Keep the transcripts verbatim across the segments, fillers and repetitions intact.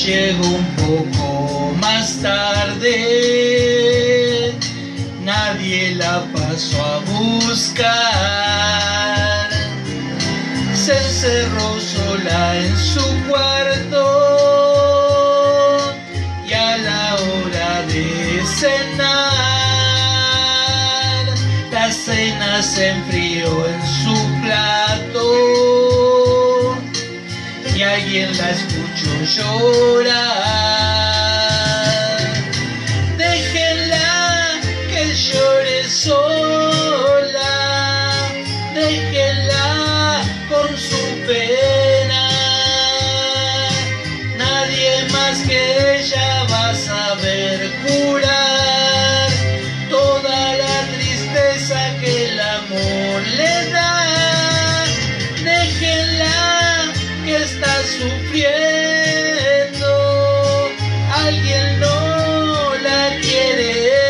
llegó un poco más tarde, nadie la pasó a buscar. Se encerró sola en su cuarto y a la hora de cenar, la cena se enfrió en su plato y alguien la escuchó llorar. Déjenla que llore sola, déjenla con su pena, nadie más que ella va a saber curar toda la tristeza que el amor le da. Déjenla que está sufriendo, alguien no la quiere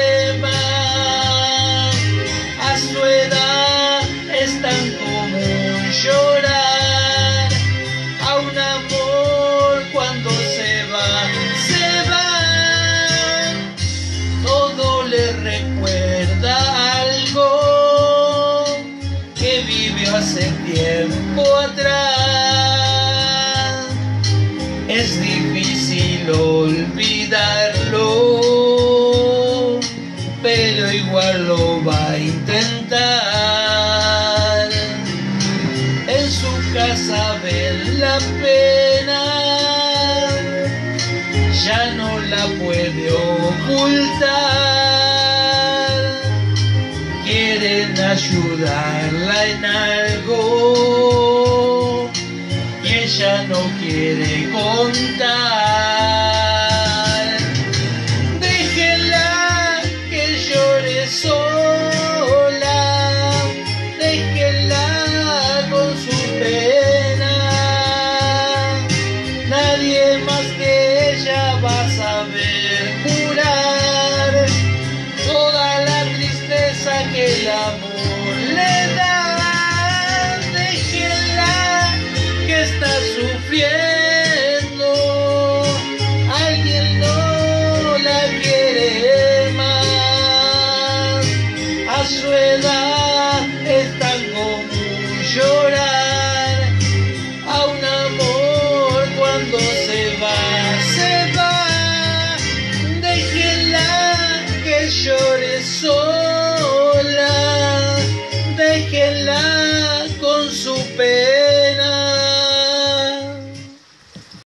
más. A su edad es tan común llorar a un amor cuando se va, se va. Todo le recuerda algo que vivió hace tiempo atrás. Es difícil olvidarlo, pero igual lo va a intentar. En su casa ven la pena, ya no la puede ocultar. Quieren ayudarla en algo y ella no quiere contar. Déjenla que llore sola, déjenla con su pena, nadie más que ella va a saber curar toda la tristeza que el amor le da. Déjenla que está sufriendo, alguien no la quiere más. A su edad es tan común llorar a un amor cuando se va, se va. Déjenla que llore sola.